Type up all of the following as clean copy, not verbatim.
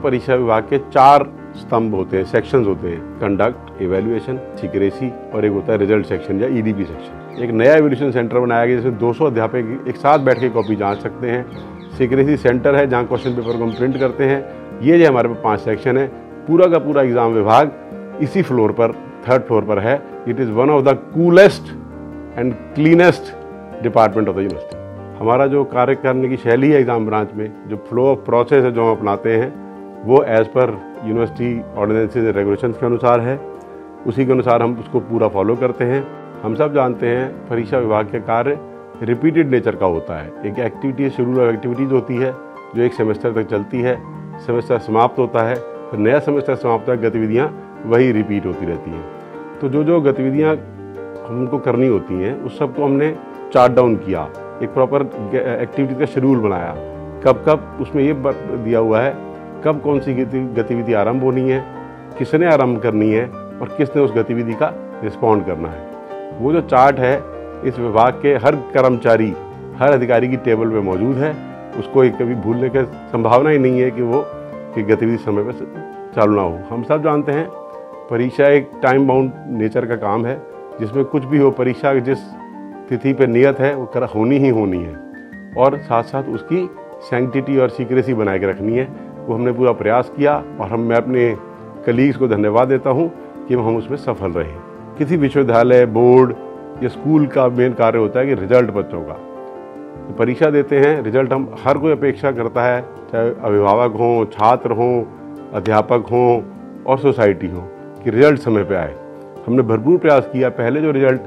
परीक्षा विभाग के 4 स्तंभ होते हैं, सेक्शंस होते हैं, कंडक्ट, इवैल्यूएशन, सीक्रेसी और एक होता है रिजल्ट सेक्शन या ईडीपी सेक्शन। एक नया इवैल्यूएशन सेंटर बनाया गया जिसमें 200 अध्यापक एक साथ बैठ के कॉपी जांच सकते हैं। सीक्रेसी सेंटर है जहाँ क्वेश्चन पेपर को हम प्रिंट करते हैं। ये जो हमारे पास 5 सेक्शन है, पूरा का पूरा एग्जाम विभाग इसी फ्लोर पर, 3rd फ्लोर पर है। It is one of the coolest and cleanest department of the university. हमारा जो कार्य करने की शैली है एग्जाम ब्रांच में, जो फ्लो ऑफ प्रोसेस है जो हम अपनाते हैं, वो as per university ordinances and regulations के अनुसार है। उसी के अनुसार हम उसको पूरा फॉलो करते हैं। हम सब जानते हैं परीक्षा विभाग के कार्य रिपीटेड नेचर का होता है। एक एक्टिविटी, शेड्यूल ऑफ एक्टिविटीज़ होती है जो एक सेमेस्टर तक चलती है, सेमेस्टर समाप्त होता है, फिर नया सेमेस्टर समाप्त होता है, गतिविधियाँ वही रिपीट होती रहती हैं। तो जो गतिविधियाँ हमको करनी होती हैं उस सब को हमने चार्ट डाउन किया, एक प्रॉपर एक्टिविटी का शेड्यूल बनाया। कब कब उसमें ये दिया हुआ है कब कौन सी गतिविधि आरंभ होनी है, किसने आरंभ करनी है और किसने उस गतिविधि का रिस्पॉन्ड करना है। वो जो चार्ट है इस विभाग के हर कर्मचारी, हर अधिकारी की टेबल पे मौजूद है। उसको कभी भूलने की संभावना ही नहीं है कि गतिविधि समय पर चालू ना हो। हम सब जानते हैं परीक्षा एक टाइम बाउंड नेचर का काम है, जिसमें कुछ भी हो, परीक्षा जिस तिथि पे नियत है वो होनी ही होनी है और साथ साथ उसकी सैंक्टिटी और सीक्रेसी बना के रखनी है। वो हमने पूरा प्रयास किया और मैं अपने कलीग्स को धन्यवाद देता हूँ कि हम उसमें सफल रहे। किसी विश्वविद्यालय, बोर्ड या स्कूल का मेन कार्य होता है कि रिजल्ट बच्चों का, तो परीक्षा देते हैं, रिजल्ट हम हर कोई अपेक्षा करता है, चाहे अभिभावक हों, छात्र हों, अध्यापक हों और सोसाइटी हो, कि रिजल्ट समय पे आए। हमने भरपूर प्रयास किया। पहले जो रिजल्ट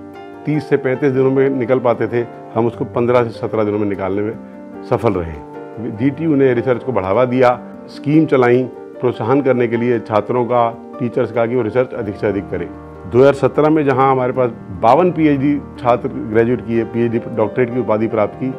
30 से 35 दिनों में निकल पाते थे, हम उसको 15 से 17 दिनों में निकालने में सफल रहे। DTU ने रिसर्च को बढ़ावा दिया, स्कीम चलाई प्रोत्साहन करने के लिए छात्रों का, टीचर्स का, कि वो रिसर्च अधिक से अधिक करें। 2017 में जहां हमारे पास 52 PhD छात्र ग्रेजुएट किए, PhD डॉक्टरेट की उपाधि प्राप्त की,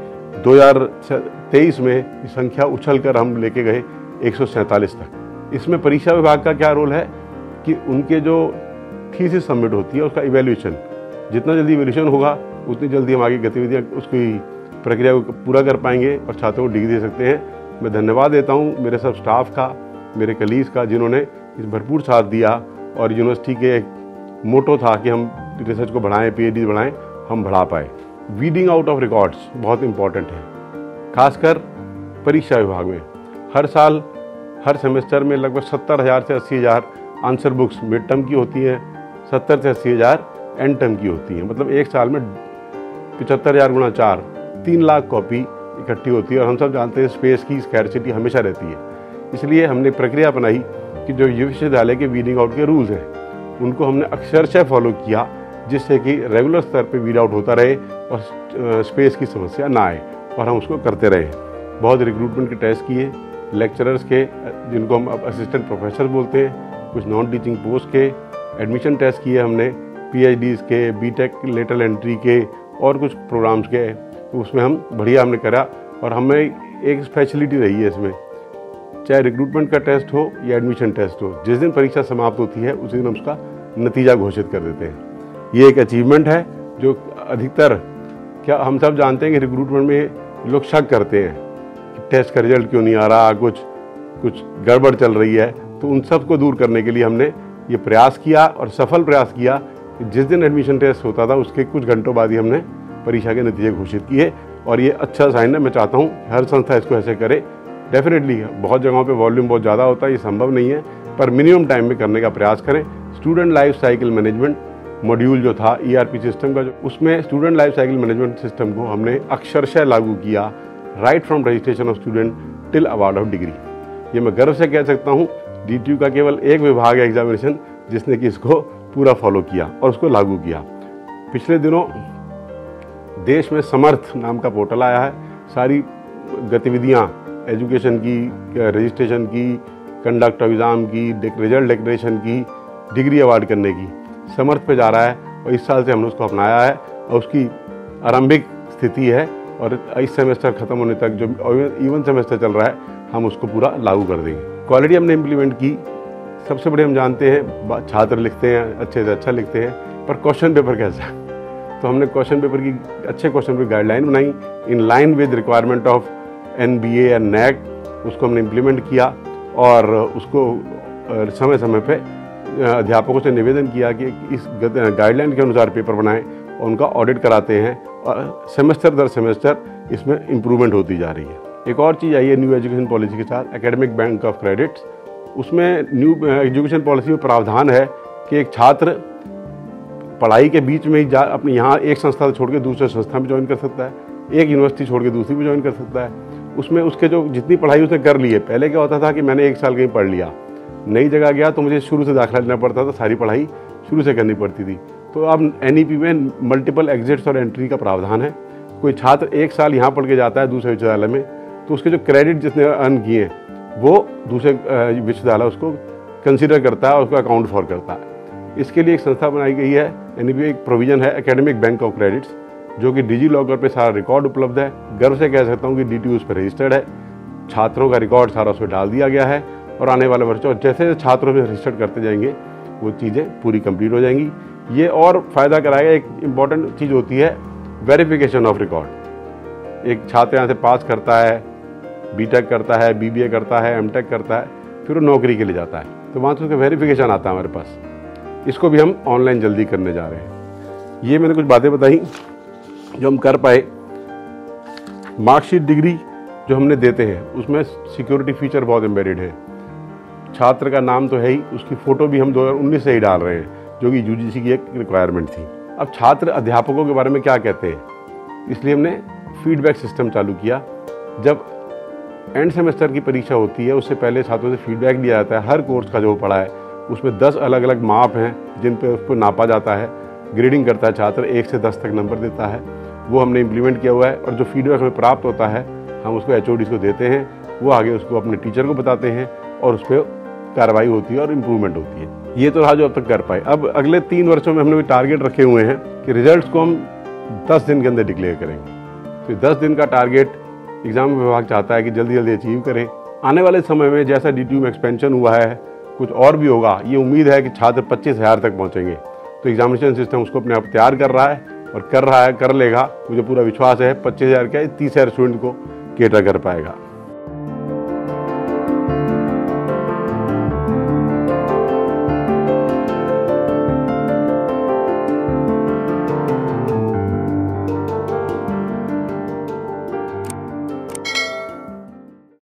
2023 में संख्या उछलकर हम लेके गए 147 तक। इसमें परीक्षा विभाग का क्या रोल है कि उनके जो थीसिस सबमिट होती है उसका इवैल्यूएशन, जितना जल्दी इवैल्यूएशन होगा उतनी जल्दी हम आगे गतिविधियाँ उसकी प्रक्रिया को पूरा कर पाएंगे और छात्रों को डिग्री दे सकते हैं। मैं धन्यवाद देता हूँ मेरे सब स्टाफ का, मेरे कलीग्स का, जिन्होंने इस भरपूर साथ दिया। और यूनिवर्सिटी के एक मोटो था कि हम रिसर्च को बढ़ाएं, PhD बढ़ाएं, हम बढ़ा पाए। वीडिंग आउट ऑफ रिकॉर्ड्स बहुत इंपॉर्टेंट है, खासकर परीक्षा विभाग में। हर साल, हर सेमेस्टर में लगभग 70,000 से 80,000 आंसर बुक्स मिड टर्म की होती हैं, 70 से 80,000 एंड टर्म की होती हैं। मतलब एक साल में 75,000 गुणा 4, 3 लाख कॉपी इकट्ठी होती है। और हम सब जानते हैं स्पेस की स्कैर्सिटी हमेशा रहती है। इसलिए हमने प्रक्रिया अपनाई कि जो विश्वविद्यालय के वीडिंग आउट के रूल्स हैं उनको हमने अक्षरशः फॉलो किया, जिससे कि रेगुलर स्तर पे वीड आउट होता रहे और स्पेस की समस्या ना आए, और हम उसको करते रहे। बहुत रिक्रूटमेंट के टेस्ट किए, लेक्चरर्स के, जिनको हम अब असिस्टेंट प्रोफेसर बोलते हैं, कुछ नॉन टीचिंग पोस्ट के, एडमिशन टेस्ट किए हमने, PhDs के, BTech लेटरल एंट्री के और कुछ प्रोग्राम्स के। तो उसमें हम बढ़िया हमने करा और हमें एक स्पेशलिटी रही है इसमें, चाहे रिक्रूटमेंट का टेस्ट हो या एडमिशन टेस्ट हो, जिस दिन परीक्षा समाप्त होती है उसी दिन हम उसका नतीजा घोषित कर देते हैं। ये एक अचीवमेंट है जो अधिकतर, क्या हम सब जानते हैं कि रिक्रूटमेंट में लोग शक करते हैं कि टेस्ट का रिजल्ट क्यों नहीं आ रहा, कुछ गड़बड़ चल रही है। तो उन सब को दूर करने के लिए हमने ये प्रयास किया और सफल प्रयास किया कि जिस दिन एडमिशन टेस्ट होता था उसके कुछ घंटों बाद ही हमने परीक्षा के नतीजे घोषित किए। और ये अच्छा साइन है। मैं चाहता हूँ हर संस्था इसको ऐसे करे। डेफिनेटली बहुत जगहों पे वॉल्यूम बहुत ज़्यादा होता है, ये संभव नहीं है, पर मिनिमम टाइम में करने का प्रयास करें। Student life cycle management module जो था ERP सिस्टम का, जो उसमें student life cycle management system को हमने अक्षरशः लागू किया, right from registration of student till award of degree. ये मैं गर्व से कह सकता हूँ DTU का केवल एक विभाग है एग्जामिनेशन जिसने कि इसको पूरा फॉलो किया और उसको लागू किया। पिछले दिनों देश में समर्थ नाम का पोर्टल आया है। सारी गतिविधियाँ एजुकेशन की, रजिस्ट्रेशन की, कंडक्ट ऑफ एग्ज़ाम की, रिजल्ट डिक्लेरेशन की, डिग्री अवार्ड करने की समर्थ पे जा रहा है। और इस साल से हमने उसको अपनाया है और उसकी आरंभिक स्थिति है और इस सेमेस्टर ख़त्म होने तक जो इवन सेमेस्टर चल रहा है हम उसको पूरा लागू कर देंगे। क्वालिटी हमने इम्प्लीमेंट की। सबसे बड़े हम जानते हैं छात्र लिखते हैं, अच्छे से अच्छा लिखते हैं, पर क्वेश्चन पेपर कैसा। तो हमने क्वेश्चन पेपर की, अच्छे क्वेश्चन पेपर गाइडलाइन बनाई in line with requirement of NBA and NAC, उसको हमने इम्प्लीमेंट किया और उसको समय समय पे अध्यापकों से निवेदन किया कि इस गाइडलाइन के अनुसार पेपर बनाएं और उनका ऑडिट कराते हैं और सेमेस्टर दर सेमेस्टर इसमें इम्प्रूवमेंट होती जा रही है। एक और चीज़ आई है न्यू एजुकेशन पॉलिसी के साथ, एकेडमिक बैंक ऑफ क्रेडिट्स। उसमें न्यू एजुकेशन पॉलिसी में प्रावधान है कि एक छात्र पढ़ाई के बीच में ही अपने यहाँ एक संस्था छोड़ के दूसरे संस्था में ज्वाइन कर सकता है, एक यूनिवर्सिटी छोड़ के दूसरी में ज्वाइन कर सकता है। उसमें उसके जो जितनी पढ़ाई उसने कर ली है, पहले क्या होता था कि मैंने 1 साल कहीं पढ़ लिया, नई जगह गया तो मुझे शुरू से दाखिला लेना पड़ता था, सारी पढ़ाई शुरू से करनी पड़ती थी। तो अब NEP में मल्टीपल एग्जिट्स और एंट्री का प्रावधान है। कोई छात्र 1 साल यहाँ पढ़ के जाता है दूसरे विश्वविद्यालय में, तो उसके जो क्रेडिट जिसने अर्न किए वो दूसरे विश्वविद्यालय उसको कंसिडर करता है और उसको अकाउंट फॉर करता है। इसके लिए एक संस्था बनाई गई है, NEP एक प्रोविज़न है एकेडमिक बैंक ऑफ क्रेडिट्स, जो कि डिजी लॉकर पे सारा रिकॉर्ड उपलब्ध है। गर्व से कह सकता हूँ कि DTU उस पर रजिस्टर्ड है, छात्रों का रिकॉर्ड सारा उसमें डाल दिया गया है और आने वाले वर्षों जैसे छात्रों में रजिस्टर्ड करते जाएंगे वो चीज़ें पूरी कंप्लीट हो जाएंगी। ये और फ़ायदा कराएगा। एक इम्पॉर्टेंट चीज़ होती है वेरिफिकेशन ऑफ रिकॉर्ड। एक छात्र यहाँ से पास करता है, BTech करता है, BBA करता है, MTech करता है, फिर वो नौकरी के लिए जाता है, तो वहाँ से उसका वेरिफिकेशन आता है हमारे पास। इसको भी हम ऑनलाइन जल्दी करने जा रहे हैं। ये मैंने कुछ बातें बताई जो हम कर पाए। मार्कशीट डिग्री जो हमने देते हैं उसमें सिक्योरिटी फीचर बहुत एम्बेडेड है। छात्र का नाम तो है ही, उसकी फ़ोटो भी हम 2019 से ही डाल रहे हैं, जो कि UGC की एक रिक्वायरमेंट थी। अब छात्र अध्यापकों के बारे में क्या कहते हैं, इसलिए हमने फीडबैक सिस्टम चालू किया। जब एंड सेमेस्टर की परीक्षा होती है उससे पहले छात्रों से फीडबैक लिया जाता है। हर कोर्स का जो पढ़ा है उसमें 10 अलग अलग माप हैं जिन पे उसको नापा जाता है, ग्रेडिंग करता है छात्र, 1 से 10 तक नंबर देता है। वो हमने इम्प्लीमेंट किया हुआ है और जो फीडबैक हमें प्राप्त होता है हम उसको HODs को देते हैं, वो आगे उसको अपने टीचर को बताते हैं और उस पर कार्रवाई होती है और इम्प्रूवमेंट होती है। ये तो रहा जो अब तक कर पाए। अब अगले 3 वर्षों में हमने भी टारगेट रखे हुए हैं कि रिजल्ट्स को हम 10 दिन के अंदर डिक्लेयर करेंगे। तो 10 दिन का टारगेट एग्जाम विभाग चाहता है कि जल्दी जल्दी अचीव करें। आने वाले समय में जैसा DTU में एक्सपेंशन हुआ है कुछ और भी होगा। ये उम्मीद है कि छात्र 25,000 तक पहुँचेंगे। तो एग्जामिनेशन सिस्टम उसको अपने आप तैयार कर रहा है और कर रहा है, कर लेगा। मुझे पूरा विश्वास है 25,000 क्या 30,000 स्टूडेंट को केटर कर पाएगा।